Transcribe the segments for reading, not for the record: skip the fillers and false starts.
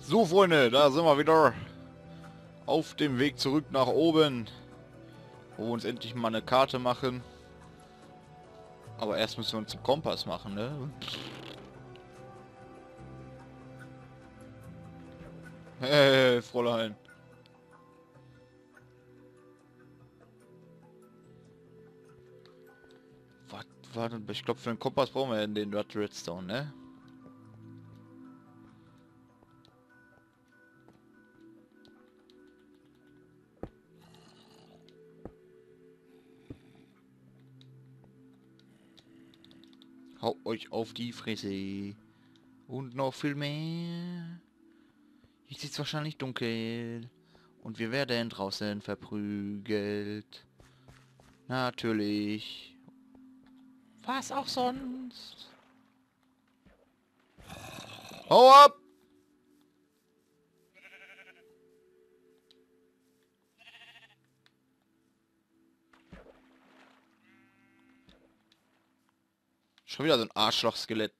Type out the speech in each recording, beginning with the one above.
So, Freunde, da sind wir wieder auf dem Weg zurück nach oben, wo wir uns endlich mal eine Karte machen. Aber erst müssen wir uns einen Kompass machen, ne? Hey, Fräulein. Was war denn? Ich glaube, für einen Kompass brauchen wir ja den Redstone, ne? Haut euch auf die Fresse. Und noch viel mehr. Jetzt ist wahrscheinlich dunkel. Und wir werden draußen verprügelt. Natürlich. Was auch sonst. Hau ab! Schon wieder so ein Arschloch-Skelett.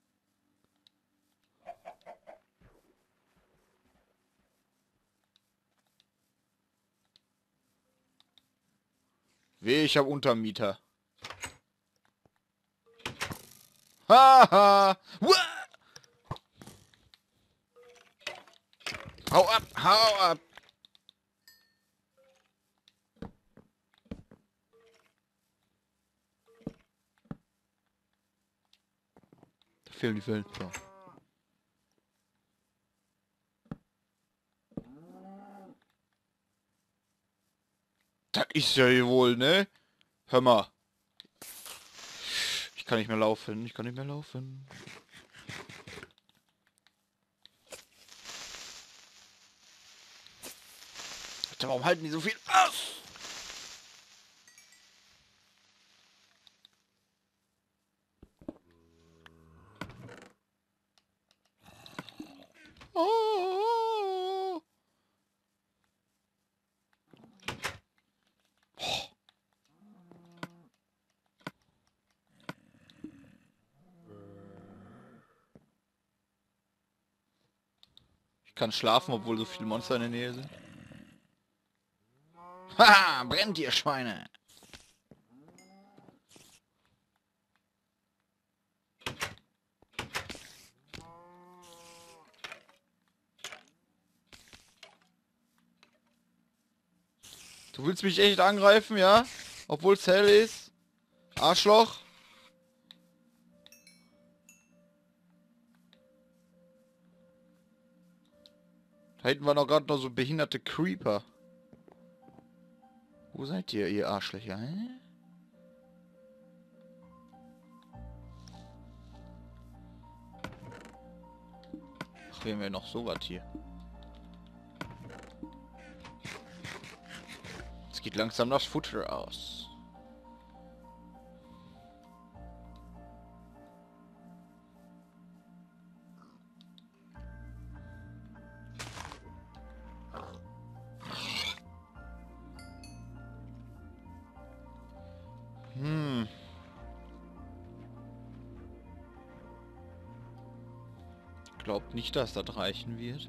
Weh, ich hab Untermieter. Haha! Hau ab! Hau ab! Da fehlen die Fällen. So. Das ist ja wohl, ne? Hör mal. Ich kann nicht mehr laufen. Ich kann nicht mehr laufen. Alter, warum halten die so viel aus? Oh. Ich kann schlafen, obwohl so viele Monster in der Nähe sind. Haha, brennt ihr Schweine! Du willst mich echt angreifen, ja? Obwohl es hell ist? Arschloch? Da hinten waren doch gerade noch so behinderte Creeper. Wo seid ihr Arschlöcher, hä? Ach, wir haben ja noch sowas hier. Es geht langsam das Futter aus. Glaubt nicht, dass das reichen wird.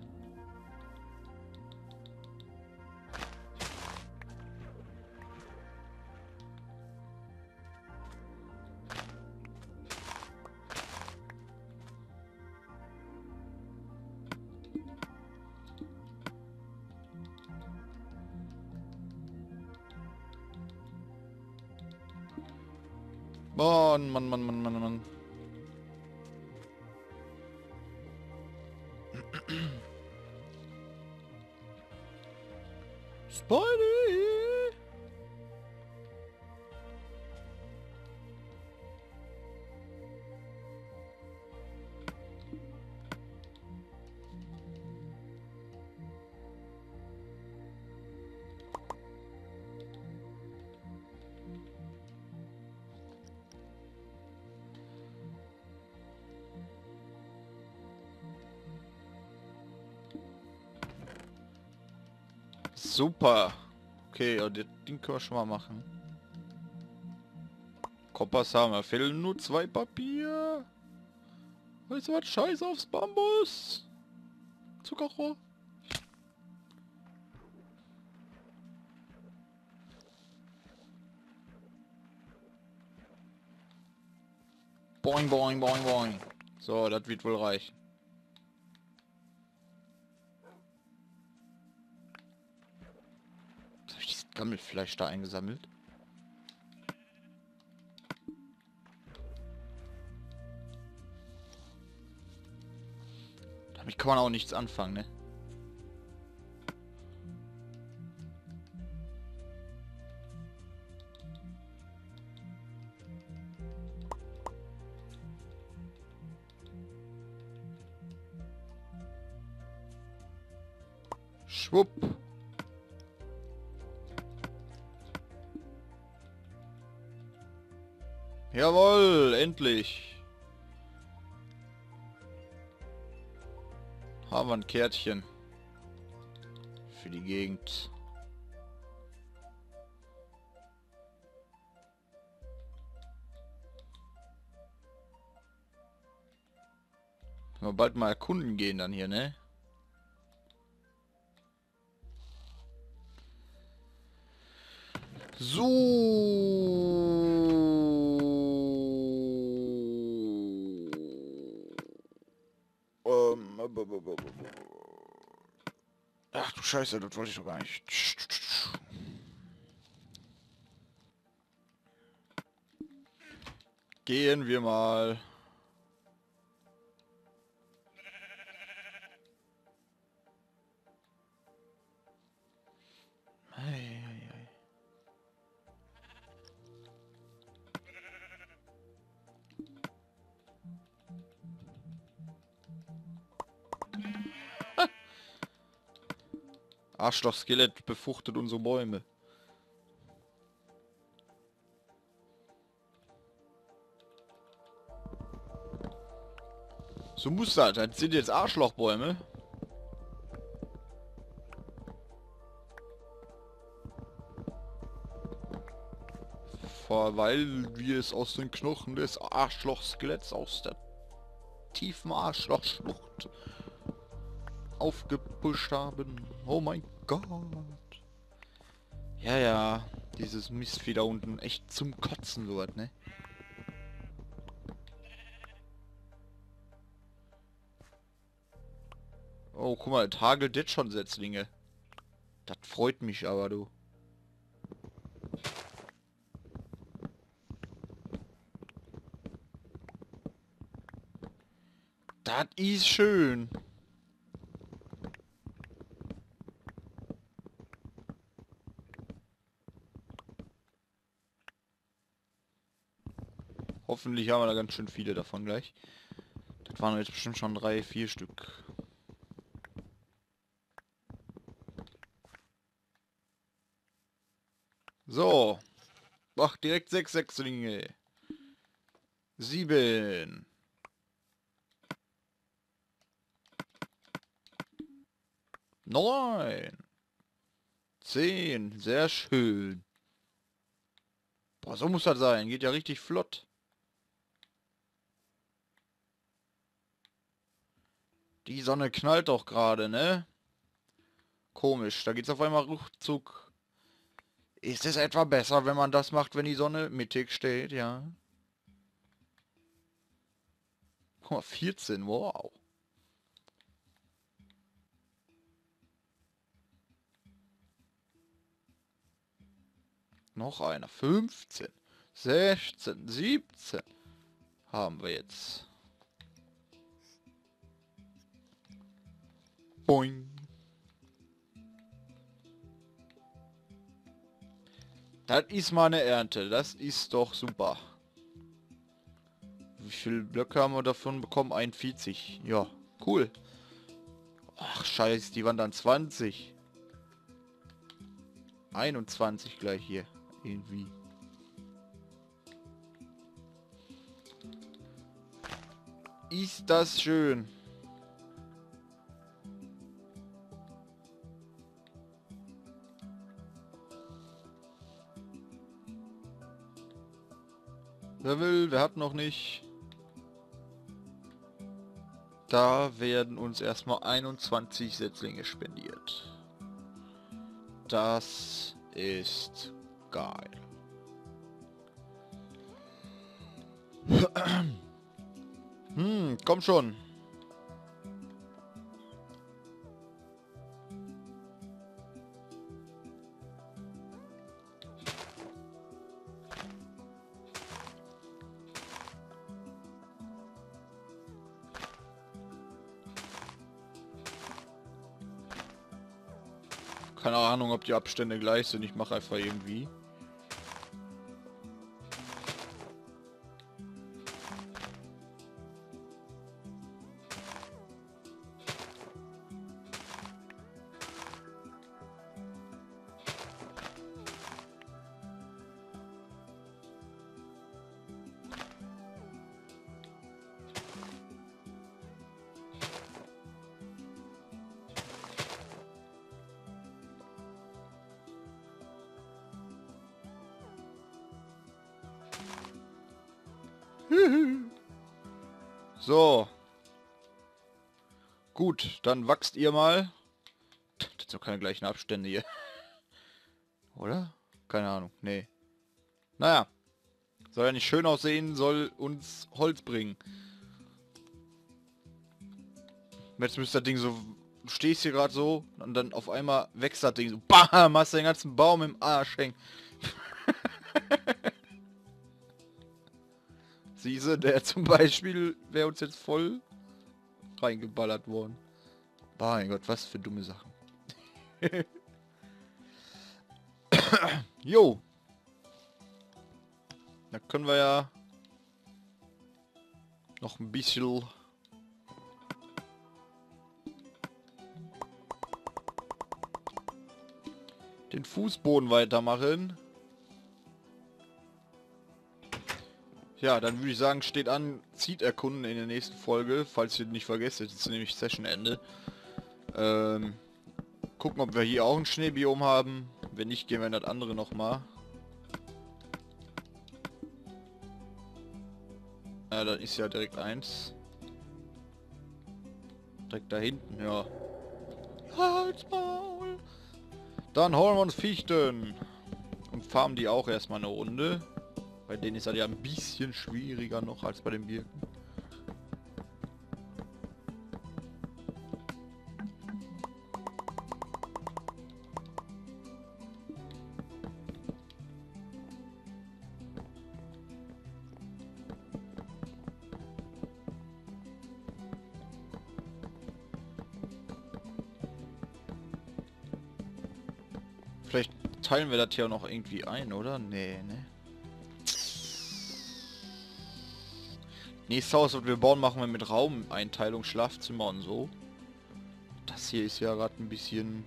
Mann, Mann, Mann, Mann, Mann, Mann. Spidey! Super. Okay, ja, das Ding können wir schon mal machen. Kompass haben wir. Fehlen nur 2 Papier. Weißt du was? Scheiß aufs Bambus. Zuckerrohr. Boing, boing, boing, boing. So, das wird wohl reichen. Was habe ich dieses Gammelfleisch da eingesammelt? Damit kann man auch nichts anfangen, ne? Schwupp. Jawohl, endlich. Haben wir ein Kärtchen. Für die Gegend. Können wir bald mal erkunden gehen dann hier, ne? So. Ach du Scheiße, das wollte ich doch gar nicht. Gehen wir mal. Ei, ei, ei. Arschloch-Skelett befruchtet unsere Bäume. So muss das. Das sind jetzt Arschlochbäume. Weil wir es aus den Knochen des Arschloch-Skeletts aus der tiefen Arschlochschlucht aufgepusht haben. Oh mein Gott. Ja, ja. Dieses Mistvieh da unten. Echt zum Kotzen wird, ne? Oh, guck mal, es hagelt jetzt schon Setzlinge. Das freut mich aber, du. Das ist schön. Hoffentlich haben wir da ganz schön viele davon gleich. Das waren jetzt bestimmt schon 3, 4 Stück. So. Ach, direkt 6 Sechslinge. 7. 9. 10. Sehr schön. Boah, so muss das sein. Geht ja richtig flott. Die Sonne knallt doch gerade, ne? Komisch, da geht's auf einmal ruckzuck. Ist es etwa besser, wenn man das macht, wenn die Sonne mittig steht, ja? Guck mal, 14, wow. Noch einer, 15, 16, 17 haben wir jetzt. Boing. Das ist mal eine Ernte, das ist doch super. Wie viele Blöcke haben wir davon bekommen? 41. Ja, cool. Ach, scheiße, die waren dann 20. 21 gleich hier. Irgendwie. Ist das schön. Wer will, wer hat noch nicht. Da werden uns erstmal 21 Setzlinge spendiert. Das ist geil. Komm schon. Keine Ahnung, ob die Abstände gleich sind. Ich mache einfach irgendwie. So. Gut, dann wachst ihr mal. Das sind doch keine gleichen Abstände hier. Oder? Keine Ahnung. Nee. Naja. Soll ja nicht schön aussehen, soll uns Holz bringen. Jetzt müsste das Ding so... Du stehst hier gerade so und dann auf einmal wächst das Ding so. BAM! Hast du den ganzen Baum im Arsch hängen. Siehste, der zum Beispiel wäre uns jetzt voll reingeballert worden. Mein Gott, was für dumme Sachen. Jo. Da können wir ja noch ein bisschen den Fußboden weitermachen. Ja, dann würde ich sagen, steht an, zieht erkunden in der nächsten Folge, falls ihr nicht vergesst, jetzt ist nämlich Sessionende. Gucken, ob wir hier auch ein Schneebiom haben. Wenn nicht, gehen wir in das andere nochmal. Ja, dann ist ja direkt eins. Direkt da hinten, ja. Halsmaul! Dann holen wir uns Fichten. Und farmen die auch erstmal eine Runde. Bei denen ist das ja ein bisschen schwieriger noch als bei den Birken. Vielleicht teilen wir das hier auch noch irgendwie ein, oder? Nee, ne? Nächstes Haus, was wir bauen, machen wir mit Raumeinteilung, Schlafzimmer und so. Das hier ist ja gerade ein bisschen...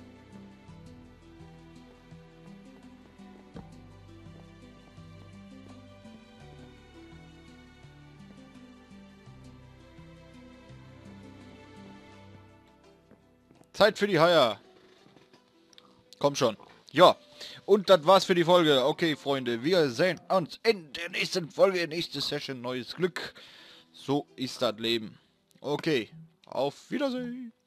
Zeit für die Haier. Komm schon. Ja. Und das war's für die Folge. Okay, Freunde, wir sehen uns in der nächsten Folge, nächste Session, neues Glück. So ist das Leben. Okay, auf Wiedersehen.